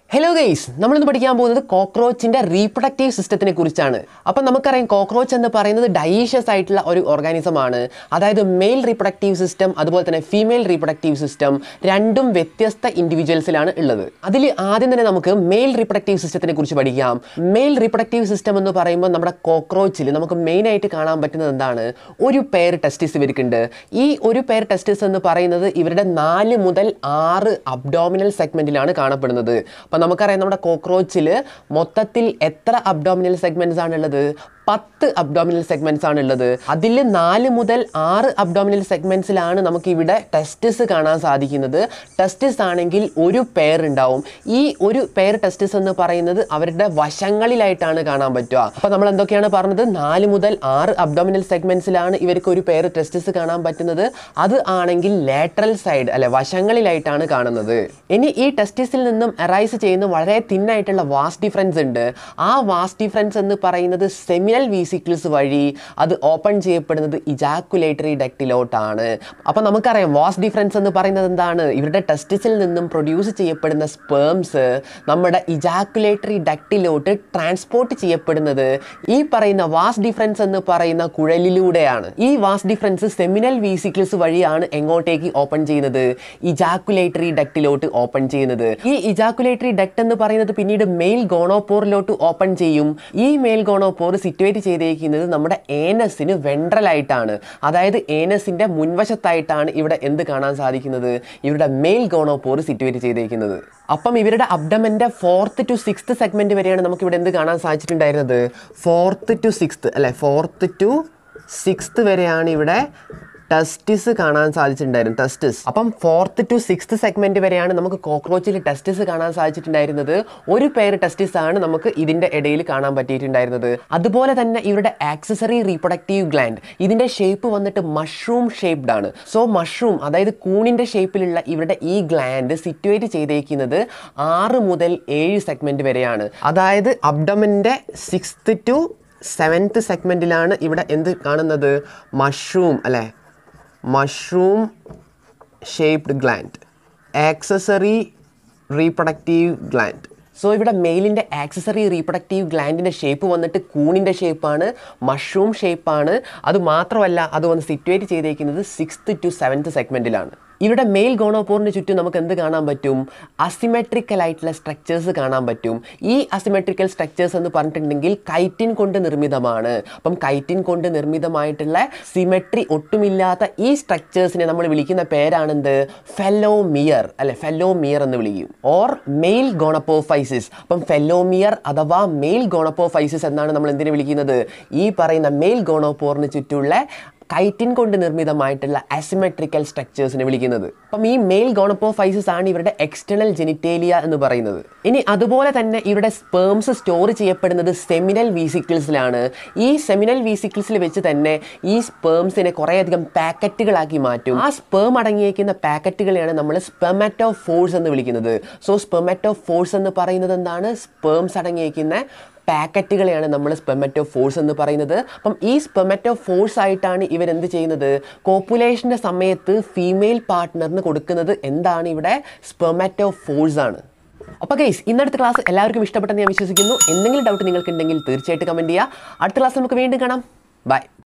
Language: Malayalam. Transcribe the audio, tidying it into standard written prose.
Hello guys, നമ്മൾ ഇന്ന് പഠിക്കാൻ പോകുന്നത് കോക്രോച്ചിന്റെ റീപ്രൊഡക്റ്റീവ് സിസ്റ്റത്തിനെ കുറിച്ചാണ്. അപ്പോൾ നമുക്കറിയാം കോക്രോച്ച് എന്ന് പറയുന്നത് ഡൈഷ്യസ് ആയിട്ടുള്ള ഒരു ഓർഗാനിസം ആണ്. അതായത് മെയിൽ റീപ്രൊഡക്റ്റീവ് സിസ്റ്റം അതുപോലെ തന്നെ ഫീമെയിൽ റീപ്രൊഡക്റ്റീവ് സിസ്റ്റം രണ്ടും വ്യത്യസ്ത ഇൻഡിവിജ്വൽസിലാണ് ഉള്ളത്. അതിൽ ആദ്യം തന്നെ നമുക്ക് മെയിൽ റീപ്രൊഡക്റ്റീവ് സിസ്റ്റത്തിനെ കുറിച്ച് പഠിക്കാം. മെയിൽ റീപ്രൊഡക്റ്റീവ് സിസ്റ്റം എന്ന് പറയുമ്പോൾ നമ്മുടെ കോക്രോച്ചിൽ നമുക്ക് മെയിൻ ആയിട്ട് കാണാൻ പറ്റുന്നത് എന്താണ്? ഒരു പെയർ ടെസ്റ്റിസ് ഇവർക്കുണ്ട്. ഈ ഒരു പെയർ ടെസ്റ്റിസ് എന്ന് പറയുന്നത് ഇവരുടെ 4 മുതൽ 6 അബ്ഡോമിനൽ സെഗ്മെന്റിലാണ് കാണപ്പെടുന്നത്. നമുക്കറിയാം നമ്മുടെ കോക്രോച്ചിൽ മൊത്തത്തിൽ എത്ര അബ്ഡോമിനൽ സെഗ്മെന്റ്സ് ആണുള്ളത്? 10 അബ്ഡോമിനൽ സെഗ്മെന്റ്സ് ആണുള്ളത്. അതിൽ 4 മുതൽ 6 അബ്ഡോമിനൽ സെഗ്മെന്റ്സിലാണ് നമുക്ക് ഇവിടെ ടെസ്റ്റിസ് കാണാൻ സാധിക്കുന്നത്. ടെസ്റ്റിസ് ആണെങ്കിൽ ഒരു പെയർ ഉണ്ടാവും. ഈ ഒരു പെയർ ടെസ്റ്റിസ് എന്ന് പറയുന്നത് അവരുടെ വശങ്ങളിലായിട്ടാണ് കാണാൻ പറ്റുക. അപ്പോൾ നമ്മൾ എന്തൊക്കെയാണ് പറഞ്ഞത്? 4 മുതൽ 6 അബ്ഡോമിനൽ സെഗ്മെന്റ്സിലാണ് ഇവർക്ക് ഒരു പെയർ ടെസ്റ്റിസ് കാണാൻ പറ്റുന്നത്. അത് ആണെങ്കിൽ ലാറ്ററൽ സൈഡ് അല്ലെ വശങ്ങളിലായിട്ടാണ് കാണുന്നത്. ഇനി ഈ ടെസ്റ്റിസിൽ നിന്നും അറൈസ് ചെയ്യുന്ന വളരെ തിന്നായിട്ടുള്ള വാസ് ഡിഫറൻസ് ഉണ്ട്. ആ വാസ് ഡിഫറൻസ് എന്ന് പറയുന്നത് സെമിനൽ വീസിക്കിൾസ് വഴി അത് ഓപ്പൺ ചെയ്യപ്പെടുന്നത് ഇജാക്കുലേറ്ററി ഡക്റ്റിലോട്ടാണ്. അപ്പോൾ നമുക്കറിയാം വാസ് ഡിഫറൻസ് എന്ന് പറയുന്നത് എന്താണ്? ഇവരുടെ ടെസ്റ്റിസിൽ നിന്നും പ്രൊഡ്യൂസ് ചെയ്യപ്പെടുന്ന സ്പേംസ് നമ്മുടെ ഇജാക്കുലേറ്ററി ഡക്റ്റിലോട്ട് ട്രാൻസ്പോർട്ട് ചെയ്യപ്പെടുന്നത് ഈ പറയുന്ന വാസ് ഡിഫറൻസ് എന്ന് പറയുന്ന കുഴലിലൂടെയാണ്. ഈ വാസ് ഡിഫറൻസ് സെമിനൽ വീസിക്കിൾസ് വഴിയാണ് എങ്ങോട്ടേക്ക് ഓപ്പൺ ചെയ്യുന്നത്? ഇജാക്കുലേറ്ററി ഡക്റ്റിലോട്ട് ഓപ്പൺ ചെയ്യുന്നത്. ഈ ഇജാക്കുലേറ്ററി ഡക്റ്റ് എന്ന് പറയുന്നത് പിന്നീട് മെയിൽ ഗോണോപോറിലോട്ട് ഓപ്പൺ ചെയ്യും. ഈ മെയിൽ ഗോണോപോർ സിറ്റുവേറ്റ് ചെയ്തിരിക്കുന്നത് നമ്മുടെ ഏനസിന് വെൻട്രലായിട്ടാണ്. അതായത് ഏനസിന്റെ മുൻവശത്തായിട്ടാണ് ഇവിടെ എന്ത് കാണാൻ സാധിക്കുന്നത്? ഇവരുടെ മെയിൽ ഗോണോപോർ സിറ്റുവേറ്റ് ചെയ്തിരിക്കുന്നത്. അപ്പം ഇവരുടെ അബ്ഡമന്റെ 4th to 6th സെഗ്മെന്റ് വരെയാണ് നമുക്ക് ഇവിടെ എന്ത് കാണാൻ സാധിച്ചിട്ടുണ്ടായിരുന്നത്? 4th to 6th അല്ലെ, 4th to 6th വരെയാണ് ഇവിടെ ടെസ്റ്റിസ് കാണാൻ സാധിച്ചിട്ടുണ്ടായിരുന്നു. ടെസ്റ്റിസ് അപ്പം 4th to 6th സെഗ്മെന്റ് വരെയാണ് നമുക്ക് കോക്രോച്ചിൽ ടെസ്റ്റിസ് കാണാൻ സാധിച്ചിട്ടുണ്ടായിരുന്നത്. ഒരു പെയർ ടെസ്റ്റിസ് ആണ് നമുക്ക് ഇതിന്റെ ഇടയിൽ കാണാൻ പറ്റിയിട്ടുണ്ടായിരുന്നത്. അതുപോലെ തന്നെ ഇവരുടെ ആക്സസറി റീപ്രൊഡക്റ്റീവ് ഗ്ലാൻഡ് ഇതിന്റെ ഷേപ്പ് വന്നിട്ട് മഷ്റൂം ഷേപ്ഡ് ആണ്. സോ മഷ്റൂം അതായത് കൂണിന്റെ ഷേപ്പിലുള്ള ഇവരുടെ ഈ ഗ്ലാൻഡ് സിറ്റുവേറ്റ് ചെയ്തേക്കുന്നത് 6 മുതൽ 7 സെഗ്മെന്റ് വരെയാണ്. അതായത് അബ്ഡമന്റെ 6th to 7th സെഗ്മെന്റിലാണ് ഇവിടെ എന്ത് കാണുന്നത്? മഷ്റൂം അല്ലെ, mushroom shaped gland, accessory reproductive gland. So ഇവിടെ മെയിലിൻ്റെ ആക്സസറി റീപ്രൊഡക്റ്റീവ് ഗ്ലാൻഡിൻ്റെ ഷേപ്പ് വന്നിട്ട് കൂണിൻ്റെ ഷേപ്പാണ്, മഷ്റൂം ഷേപ്പാണ്. അത് മാത്രമല്ല അത് വന്ന് സിറ്റുവേറ്റ് ചെയ്തേക്കുന്നത് 6th to 7th സെഗ്മെൻറ്റിലാണ്. ഇവിടെ മെയിൽ ഗോണോപോറിന് ചുറ്റും നമുക്ക് എന്ത് കാണാൻ പറ്റും? അസിമെട്രിക്കൽ ആയിട്ടുള്ള സ്ട്രക്ചേഴ്സ് കാണാൻ പറ്റും. ഈ അസിമെട്രിക്കൽ സ്ട്രക്ചേഴ്സ് എന്ന് പറഞ്ഞിട്ടുണ്ടെങ്കിൽ കൈറ്റിൻ കൊണ്ട് നിർമ്മിതമാണ്. അപ്പം കൈറ്റിൻ കൊണ്ട് നിർമ്മിതമായിട്ടുള്ള സിമെട്രി ഒട്ടുമില്ലാത്ത ഈ സ്ട്രക്ചേഴ്സിനെ നമ്മൾ വിളിക്കുന്ന പേരാണെന്ത്? ഫെല്ലോമിയർ അല്ലെ, ഫെല്ലോമിയർ എന്ന് വിളിക്കും. Or male gonapophysis. അപ്പം ഫെല്ലോമിയർ അഥവാ മെയിൽ ഗോണപ്പോഫൈസിസ് എന്നാണ് നമ്മൾ എന്തിനെ വിളിക്കുന്നത്? ഈ പറയുന്ന മെയിൽ ഗോണോപോറിന് ചുറ്റുമുള്ള കൈറ്റിൻ കൊണ്ട് നിർമ്മിതമായിട്ടുള്ള അസിമെട്രിക്കൽ സ്ട്രക്ചേഴ്സിനെ വിളിക്കുന്നത്. അപ്പം ഈ മെയിൽ ഗോണപ്പോഫൈസിസ് ആണ് ഇവരുടെ എക്സ്റ്റേണൽ ജെനിറ്റേലിയ എന്ന് പറയുന്നത്. ഇനി അതുപോലെ തന്നെ ഇവരുടെ സ്പേംസ് സ്റ്റോർ ചെയ്യപ്പെടുന്നത് സെമിനൽ വീസിക്കിൾസിലാണ്. ഈ സെമിനൽ വീസിക്കിൾസിൽ വെച്ച് തന്നെ ഈ സ്പേംസിനെ കുറേയധികം പാക്കറ്റുകളാക്കി മാറ്റും. ആ സ്പേം അടങ്ങിയിരിക്കുന്ന പാക്കറ്റുകളെയാണ് നമ്മൾ സ്പെർമാറ്റോഫോഴ്സ് എന്ന് വിളിക്കുന്നത്. സോ സ്പെർമാറ്റോഫോഴ്സ് എന്ന് പറയുന്നത് എന്താണ്? സ്പേംസ് അടങ്ങിയിരിക്കുന്ന പാക്കറ്റുകളെയാണ് നമ്മൾ സ്പെർമാറ്റോഫോഴ്സ് എന്ന് പറയുന്നത്. അപ്പം ഈ സ്പെർമാറ്റോഫോഴ്സ് ആയിട്ടാണ് ഇവരെന്ത് ചെയ്യുന്നത്? കോപ്പുലേഷൻ്റെ സമയത്ത് ഫീമെയിൽ പാർട്ട്ണറിന് കൊടുക്കുന്നത് എന്താണ്? ഇവിടെ സ്പെർമാറ്റോഫോഴ്സ് ആണ്. അപ്പോൾ ഗൈസ്, ഇന്നത്തെ ക്ലാസ് എല്ലാവർക്കും ഇഷ്ടപ്പെട്ടെന്ന് ഞാൻ വിശ്വസിക്കുന്നു. എന്തെങ്കിലും ഡൗട്ട് നിങ്ങൾക്കുണ്ടെങ്കിൽ തീർച്ചയായിട്ടും കമൻറ്റ് ചെയ്യുക. അടുത്ത ക്ലാസ് നമുക്ക് വീണ്ടും കാണാം. ബൈ.